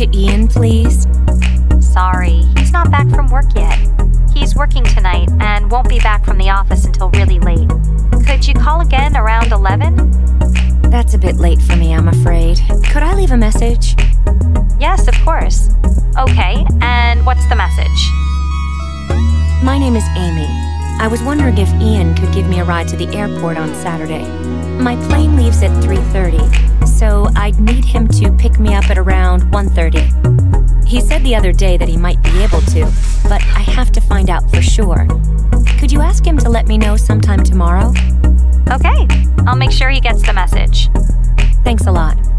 to Ian, please? Sorry, he's not back from work yet. He's working tonight and won't be back from the office until really late. Could you call again around 11? That's a bit late for me, I'm afraid. Could I leave a message? Yes, of course. Okay, and what's the message? My name is Amy. I was wondering if Ian could give me a ride to the airport on Saturday. My plane leaves at 3:30, so I'd need him to pick me up at around 1:30. He said the other day that he might be able to, but I have to find out for sure. Could you ask him to let me know sometime tomorrow? Okay, I'll make sure he gets the message. Thanks a lot.